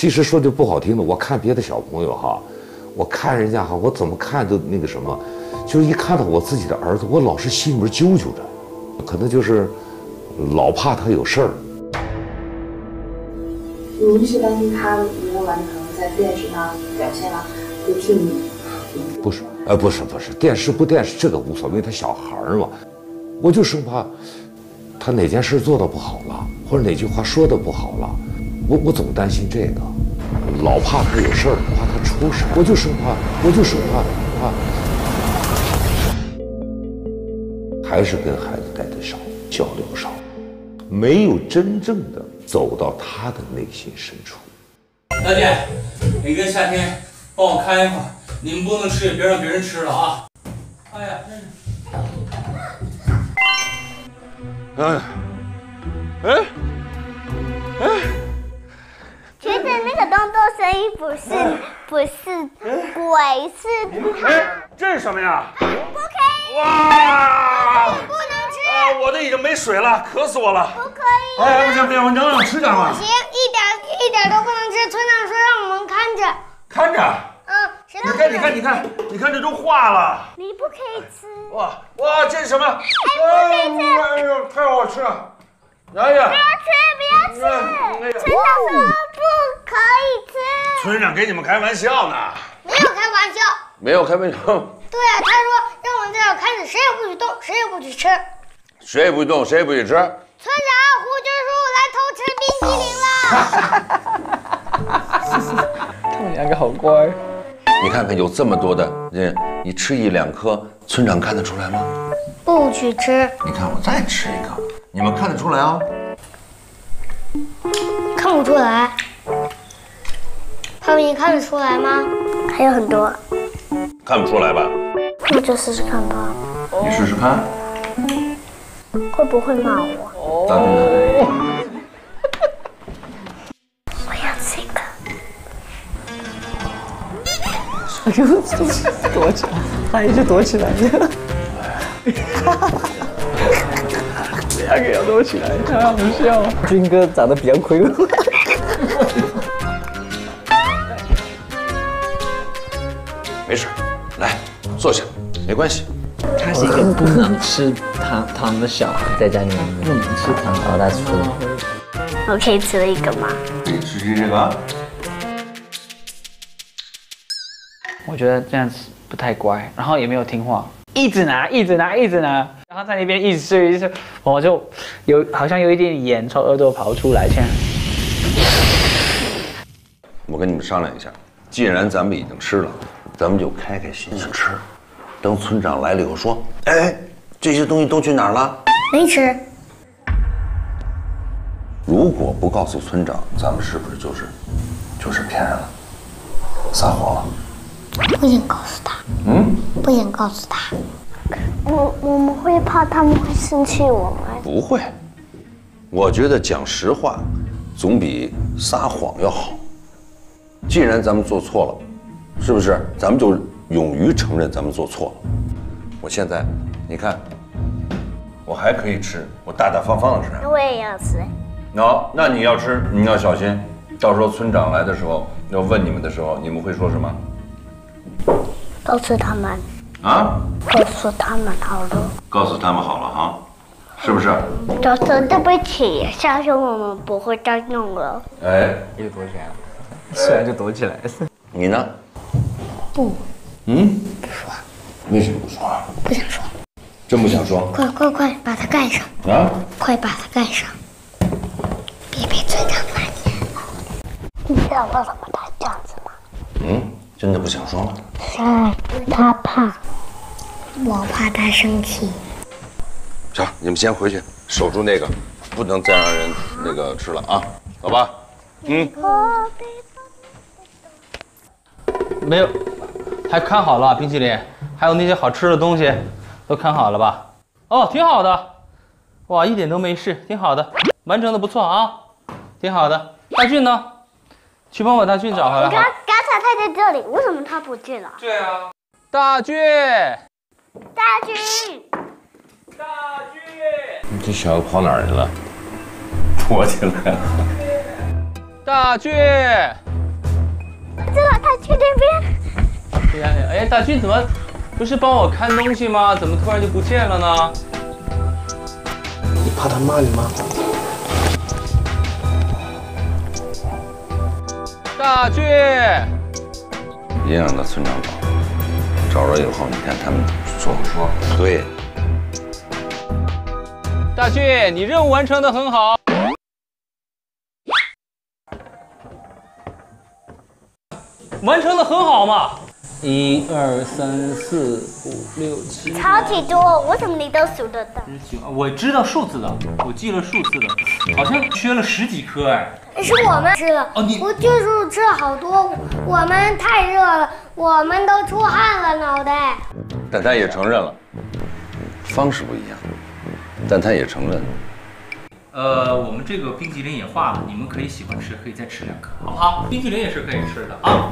其实说句不好听的，我看别的小朋友哈，我看人家哈，我怎么看都那个什么，就是一看到我自己的儿子，我老是心里面揪揪着，可能就是老怕他有事儿。 您是担心他没有完成在电视上表现了，会替你？ 不是，不是，电视不电视这个无所谓，他小孩儿嘛，我就生怕他哪件事做得不好了，或者哪句话说得不好了，我总担心这个，老怕他有事儿，怕他出事，我就生怕，还是跟孩子待得少，交流少，没有真正的走到他的内心深处。 大姐，你跟夏天帮我看一会儿，你们不能吃，也别让别人吃了啊！哎呀，真是。 其实那个动作声音不是鬼，是他。 这是什么呀？ 不可以！ 哇！ 不能吃！ 我的已经没水了，渴死我了。 不可以！ 哎，不行，我能让我吃点吗？ 不行，一点都不能吃。村长说让我们看着。 看着。 谁都不能。 你看，这都化了。 你不可以吃。 哇，这是什么？ 哎，不可以吃！ 哎呦，太好吃了！哎呀， 不要吃！村长说不可以吃。 村长给你们开玩笑呢。 没有开玩笑。 没有开玩笑。 对啊，他说让我们在这儿看着，谁也不许动，谁也不许吃。 谁也不许动，谁也不许吃。 村长，胡军叔来偷吃冰淇淋了。 他们两个好乖。 你看看，有这么多的人，你吃一两颗，村长看得出来吗？ 不许吃。 你看，我再吃一颗，你们看得出来啊？ 看不出来。他们，你看得出来吗？还有很多。 看不出来吧？ 那就试试看吧。 你试试看。 会不会骂我？ 当然。 我要这个。 躲起来，他一直躲起来的。两个要躲起来，太好笑了。军哥长得比较魁梧。 没事，来坐下，没关系。 他是一个不能吃糖的小孩，在家里面不能吃糖，然后他出来。 我可以吃一个吗？ 可以吃这个。 我觉得这样子不太乖，然后也没有听话，一直拿，然后在那边一直吃，我就好像有一点盐从耳朵跑出来，这样。 我跟你们商量一下，既然咱们已经吃了，咱们就开开心心吃。等村长来了以后说，哎，这些东西都去哪儿了？ 没吃。 如果不告诉村长，咱们是不是就是骗人了，撒谎了？ 不想告诉他。不想告诉他。我们会怕他们会生气我们。 不会，我觉得讲实话总比撒谎要好。既然咱们做错了，是不是？咱们就勇于承认咱们做错了。我现在，你看，我还可以吃，我大大方方的吃。 我也要吃。 那你要吃，你要小心，到时候村长来的时候要问你们的时候，你们会说什么？ 告诉他们。 啊？ 告诉他们好了。 告诉他们好了哈，是不是？ 就说对不起，下次我们不会再弄了。 哎， 又躲起来了，吃完就躲起来。 你呢？ 不。 不说。为什么不说啊？ 不想说。 真不想说？ 快，把它盖上。 啊？ 快把它盖上，别被村长发现了。你知道为什么他这样子吗？ 真的不想说吗？ 他怕，我怕他生气。 行，你们先回去守住那个，不能再让人那个吃了啊，走吧？ 没有，还看好了冰淇淋，还有那些好吃的东西，都看好了吧？哦，挺好的，哇，一点都没事，挺好的，完成的不错啊，挺好的。大俊呢？去帮我大俊找回来。 刚才他在这里，为什么他不见了？ 对啊，大俊， 你这小子跑哪儿去了？ 躲起来了。 大俊， 去这边。 对呀，哎，大军怎么不是帮我看东西吗？怎么突然就不见了呢？ 你怕他骂你吗？ 大军， 别让他村长找，找着以后，你看他们说不说？对， 大军，你任务完成的很好。完成的很好嘛！1、2、3、4、5、6、7。 超级多，我怎么你都数得到？ 我知道数字的，我记了数字的，好像缺了10几颗哎。 是我们吃的。 哦，你我就是吃了好多，我们太热了，我们都出汗了脑袋。 但他也承认了，方式不一样，但他也承认。 我们这个冰淇淋也化了，你们可以喜欢吃，可以再吃2颗，好不好？冰淇淋也是可以吃的啊。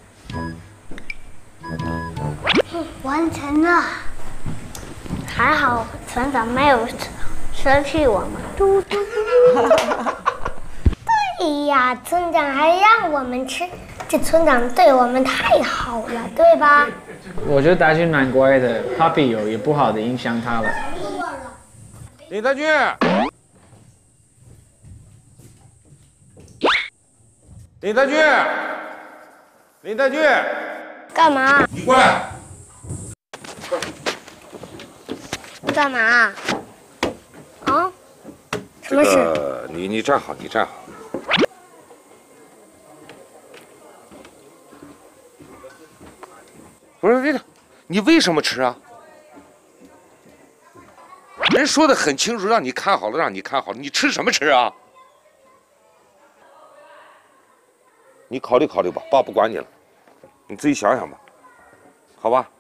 完成了，还好村长没有生气我们。嘟嘟嘟。对呀，村长还让我们吃，这村长对我们太好了，对吧？ 我觉得大军蛮乖的，Papi也不好的影响他了。 林大军，林大军，林大军， 干嘛？ 你过来。 干嘛？啊？什么事？ 你站好，你站好。不是你为什么吃啊？人说的很清楚，让你看好了，让你看好了，你吃什么吃啊？你考虑考虑吧，爸不管你了，你自己想想吧，好吧？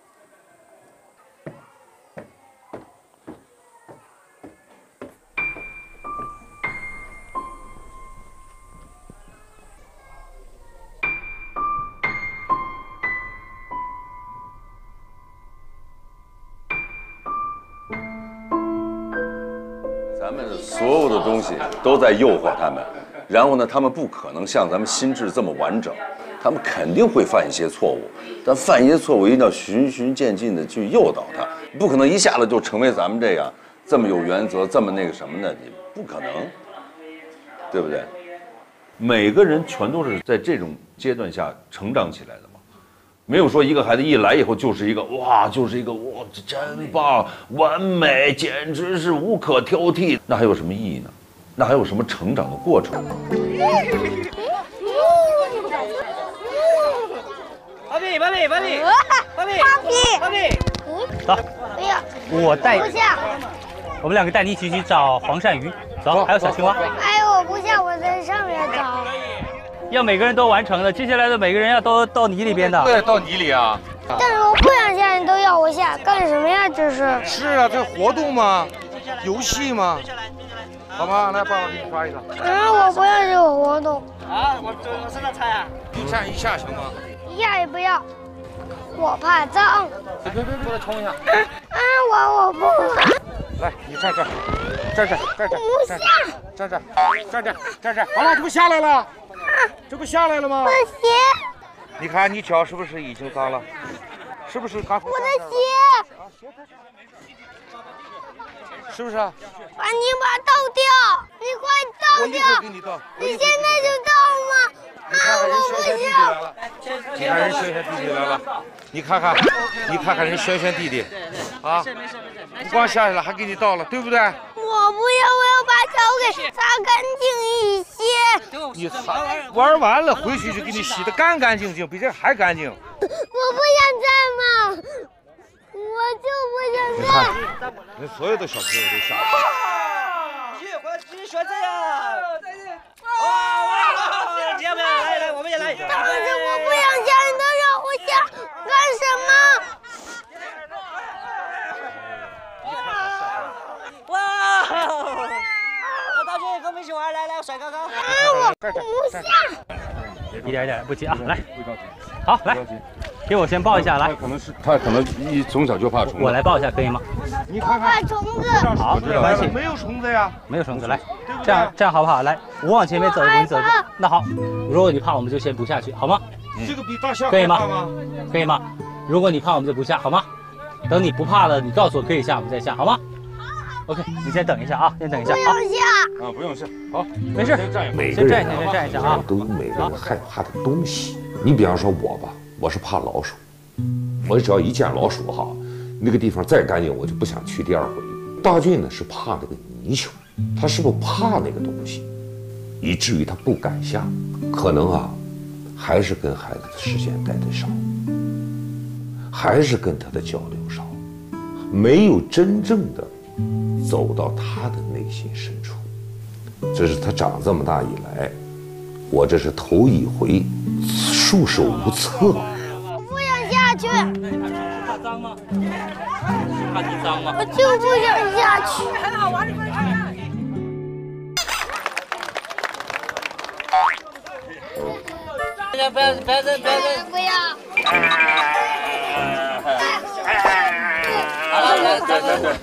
咱们所有的东西都在诱惑他们，然后呢，他们不可能像咱们心智这么完整，他们肯定会犯一些错误，但犯一些错误一定要循序渐进的去诱导他，不可能一下子就成为咱们这样这么有原则、这么那个什么的，你不可能，对不对？每个人全都是在这种阶段下成长起来的嘛。没有说一个孩子一来以后就是一个哇，这真棒，完美，简直是无可挑剔，那还有什么意义呢？那还有什么成长的过程？ 芭比， 走， 不要，我带，我们2个带你一起去找黄鳝鱼，走，还有小青蛙。 哎，我不下，我在上面找。 要每个人都完成的，接下来的每个人要都到泥里边的。 对，到泥里啊。 但是我不想下，你都要我下，干什么呀？这是。 是啊，这活动嘛，游戏嘛。好吧，来，爸爸给你刷一个。 我不要这个活动。 啊，我身上猜啊。 你站一下行吗？ 一下也不要，我怕脏。 别，过来冲一下。 我不。 来，你站这，站这。好了，这不下来了。这不下来了吗？ 我的鞋。 你看你脚是不是已经脏了？是不是刚？ 我的鞋。 是不是啊？ 把你倒掉，你快倒掉！ 我一会儿给你倒。 你现在就倒吗？ 你看人轩轩弟弟来了。你看看人轩轩弟弟，啊，不光下去了，还给你倒了，对不对？ 我不要，我要把脚给擦干净一些。 你擦玩完了回去就给你洗得干干净净，比这还干净。 我不想再嘛，我就不想再。 你所有的小朋友都下来。 继续选这样。哇！要不要来？我们也来。 但是我不想下，你都让我下，干什么？ 哇！大军跟我们一起玩，来，甩高高。 我不下。 一点不急啊，来。好，来，给我先抱一下，来。 他可能从小就怕虫子。 我来抱一下，可以吗？ 你看怕虫子。 好，没关系。 没有虫子呀。 没有虫子，来，这样好不好？来，我往前面走，你走。那好，如果你怕，我们就先不下去，好吗？ 这个比大象可以吗？可以吗？如果你怕，我们就不下，好吗？等你不怕了，你告诉我可以下，我们再下，好吗 ？OK， 你先等一下啊，先等一下啊。 不用下啊，不用下，好， 没事。 每个人先站一下啊， 都有每个人害怕的东西。你比方说我吧，我是怕老鼠，我只要一见老鼠哈，那个地方再干净，我就不想去第二回。大俊呢是怕那个泥鳅，他是不是怕那个东西，以至于他不敢下？可能啊，还是跟孩子的时间待得少，还是跟他的交流少，没有真正的走到他的内心深处。这是他长这么大以来，我这是头一回束手无策。 我不想下去。 那你怕脏吗？怕地脏吗？ 我就不想下去。 很好玩，你快看。不要！ 不要！ 好了，不能了。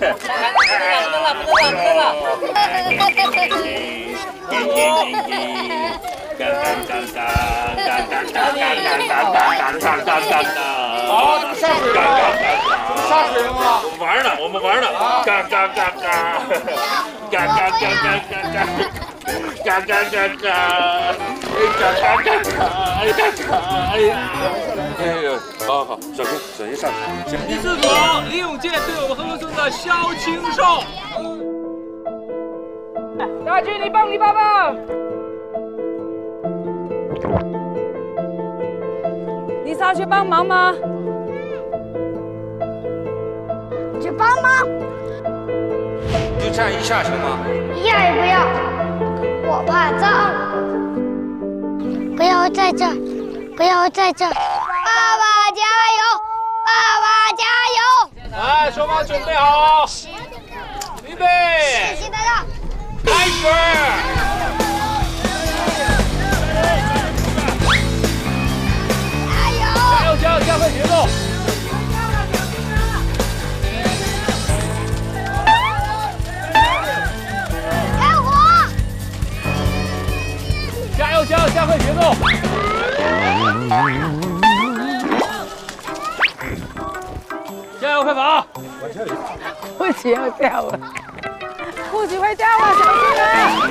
好，这不下水了吗？这不下水了吗？ 我们玩呢，嘎嘎嘎嘎，嘎嘎嘎嘎嘎嘎。嘎嘎嘎嘎，嘎嘎嘎嘎，哎呀！哎呦，好，小心上去。 第四组，李永健对我们合作的萧青寿。 大军，你帮帮！你上去帮忙吗？ 去帮忙。 就站一下行吗？ 一下也不要。我怕脏，不要在这儿，不要在这儿。爸爸加油，爸爸加油！ 来，双方准备好，预备， 谢谢大家， 开始！加油，加快节奏！加快节奏！加油，快跑！ 不行，要掉了，裤子会掉了，小心啊！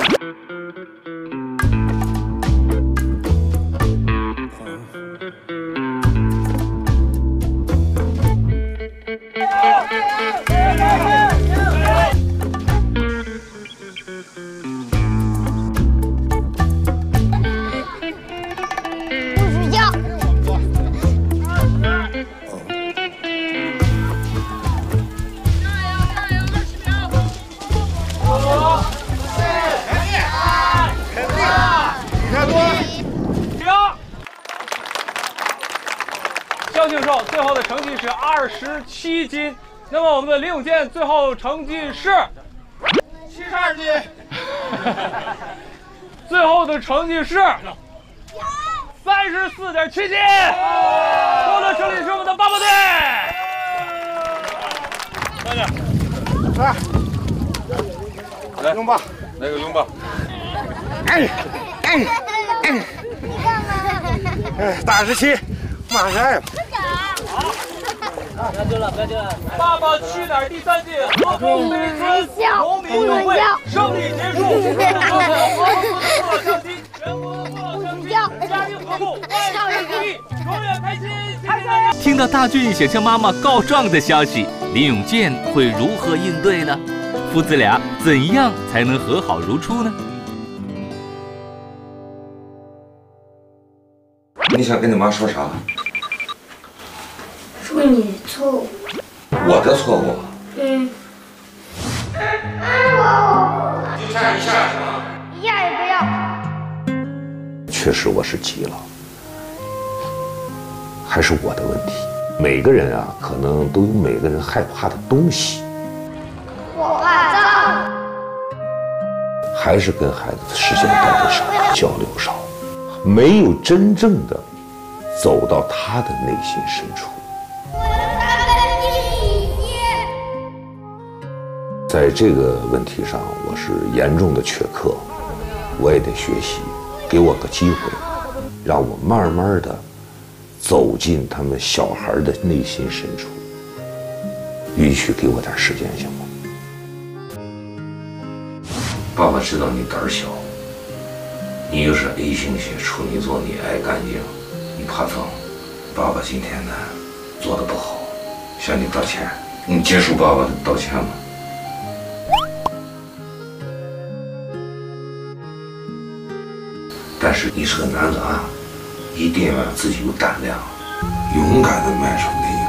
萧庆寿最后的成绩是27斤，那么我们的李永健最后成绩是72斤，最后的成绩是34.7斤，获得胜利是我们的八宝队。快点， 来拥抱， 来个拥抱。 大17，马上。 不要丢了。 爸爸去哪儿？第3届和平北村农民运动会胜利结束。家庭和睦，万事如意，永远开心。 听到大俊想向妈妈告状的消息，林永健会如何应对呢？父子俩怎样才能和好如初呢？ 你想跟你妈说啥？ 说你的错误。 我的错误？ 就站一下是吗？一下也不要。 确实我是急了，还是我的问题。每个人啊，可能都有每个人害怕的东西。 我怕脏。 还是跟孩子的时间待得少，交流少，没有真正的走到他的内心深处。在这个问题上，我是严重的缺课，我也得学习，给我个机会，让我慢慢的走进他们小孩的内心深处。允许给我点时间行吗？爸爸知道你胆小，你又是 A 型血处女座，你爱干净，你怕脏。爸爸今天呢做得不好，向你道歉。你接受爸爸的道歉吗？但是你是个男子汉，一定要让自己有胆量，勇敢地迈出那一